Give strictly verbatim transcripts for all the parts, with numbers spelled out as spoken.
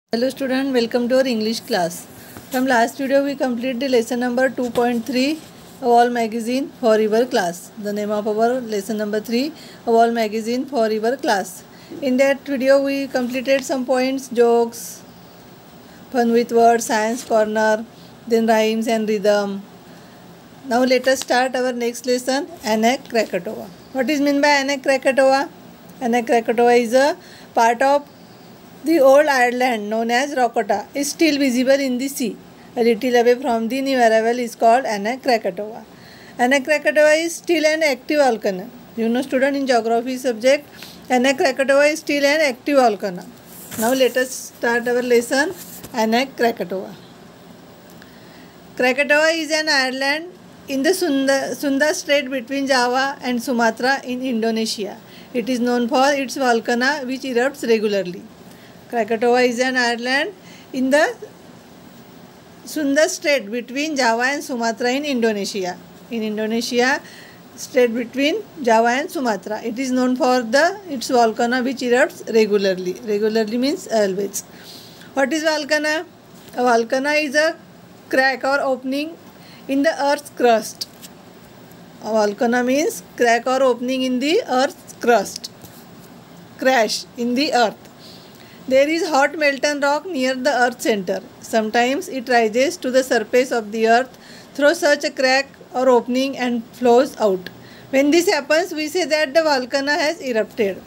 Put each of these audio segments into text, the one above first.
Hello student, welcome to our English class. From last video we completed the lesson number two point three of All Magazine for your class. The name of our lesson number three of All Magazine for your class. In that video we completed some points, jokes, fun with words, science corner, then rhymes and rhythm. Now let us start our next lesson, Anak Krakatoa. What is meant by Anak Krakatoa? Anak Krakatoa is a part of the old Ireland known as Rokota is still visible in the sea. A little away from the new arrival is called Anak Krakatoa. Anak Krakatoa is still an active volcano. You know student, in geography subject, Anak Krakatoa is still an active volcano. Now let us start our lesson, Anak Krakatoa. Krakatoa is an island in the Sunda, Sunda Strait between Java and Sumatra in Indonesia. It is known for its volcano which erupts regularly. Krakatoa is an island in the Sunda Strait between Java and Sumatra in Indonesia. In Indonesia, strait between Java and Sumatra. It is known for the its volcano which erupts regularly. Regularly means always. What is volcano? A volcano is a crack or opening in the earth's crust. A volcano means crack or opening in the earth's crust. Crash in the earth. There is hot molten rock near the earth's center. Sometimes it rises to the surface of the earth through such a crack or opening and flows out. When this happens, we say that the volcano has erupted.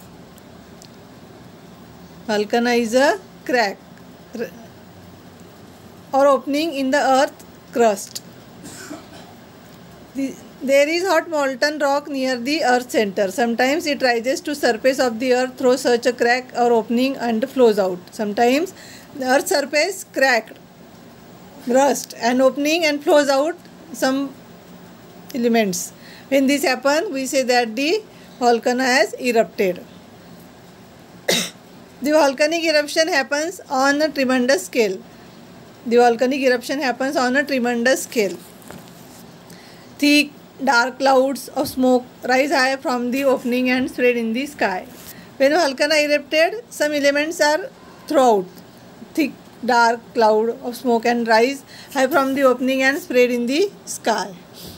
Volcano is a crack or opening in the earth's crust. The, There is hot molten rock near the earth's center. Sometimes it rises to surface of the earth through such a crack or opening and flows out. Sometimes the earth's surface cracked, rust and opening and flows out some elements. When this happens, we say that the volcano has erupted. The volcanic eruption happens on a tremendous scale. The volcanic eruption happens on a tremendous scale. Thick dark clouds of smoke rise high from the opening and spread in the sky. When volcano erupted, some elements are thrown out. Thick dark cloud of smoke and rise high from the opening and spread in the sky.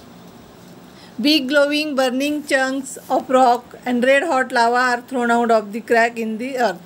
Big glowing burning chunks of rock and red hot lava are thrown out of the crack in the earth.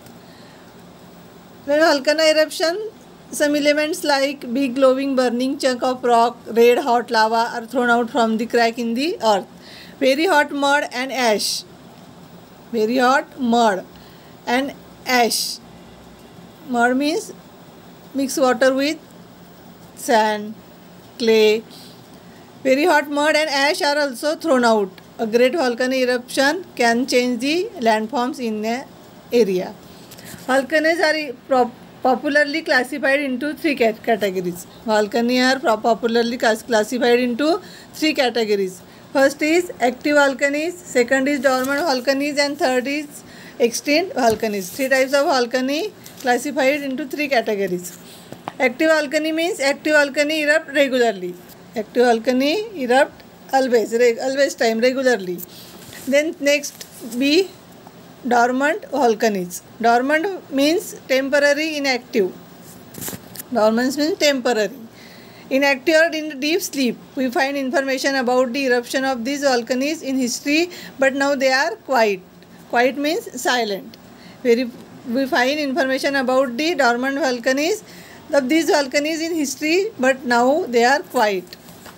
When volcano eruption, some elements like big glowing burning chunk of rock, red hot lava are thrown out from the crack in the earth. Very hot mud and ash. Very hot mud and ash. Mud means mix water with sand, clay. Very hot mud and ash are also thrown out. A great volcano eruption can change the landforms in an area. Volcanoes are prop popularly classified into three categories. Volcanoes are popularly classified into three categories. First is active volcanoes, second is dormant volcanoes, and third is extinct volcanoes. Three types of volcanoes classified into three categories. Active volcano means active volcano erupt regularly. Active volcano erupt always, always time, regularly. Then next be dormant volcanoes. Dormant means temporary inactive. Dormant means temporary. Inactive or in deep sleep. We find information about the eruption of these volcanoes in history, but now they are quiet. Quiet means silent. Very, we find information about the dormant volcanoes of these volcanoes in history, but now they are quiet.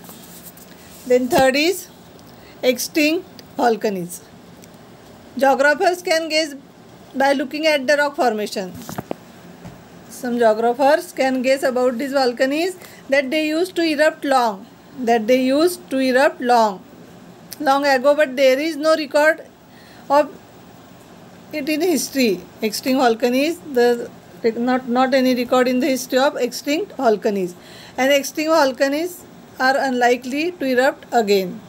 Then third is extinct volcanoes. Geographers can guess by looking at the rock formation. Some geographers can guess about these volcanoes that they used to erupt long. That they used to erupt long. Long ago, but there is no record of it in history. Extinct volcanoes, the not, not any record in the history of extinct volcanoes. And extinct volcanoes are unlikely to erupt again.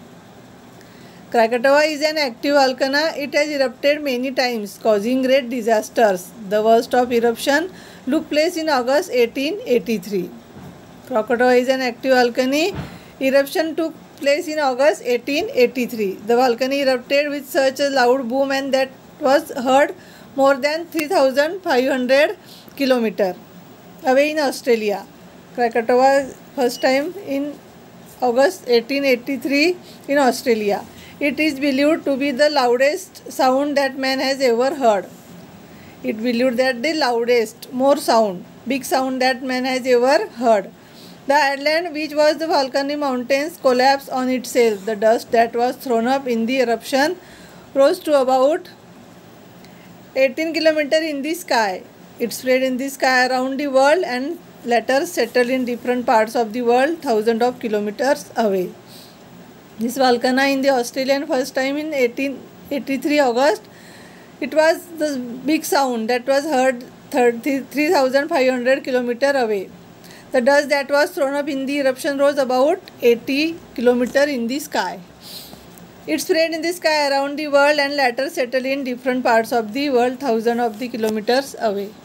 Krakatoa is an active volcano. It has erupted many times, causing great disasters. The worst of eruption took place in August eighteen eighty-three. Krakatoa is an active volcano. Eruption took place in August eighteen eighty-three. The volcano erupted with such a loud boom and that was heard more than three thousand five hundred kilometer away in Australia. Krakatoa first time in August eighteen eighty-three in Australia. It is believed to be the loudest sound that man has ever heard. It believed that the loudest, more sound, big sound that man has ever heard. The island, which was the volcanic mountains, collapsed on itself. The dust that was thrown up in the eruption rose to about eighteen kilometers in the sky. It spread in the sky around the world and later settled in different parts of the world thousands of kilometers away. This volcano in the Australian first time in eighteen eighty-three August. It was the big sound that was heard three thousand five hundred kilometers away. The dust that was thrown up in the eruption rose about eighty kilometers in the sky. It spread in the sky around the world and later settled in different parts of the world thousands of the kilometers away.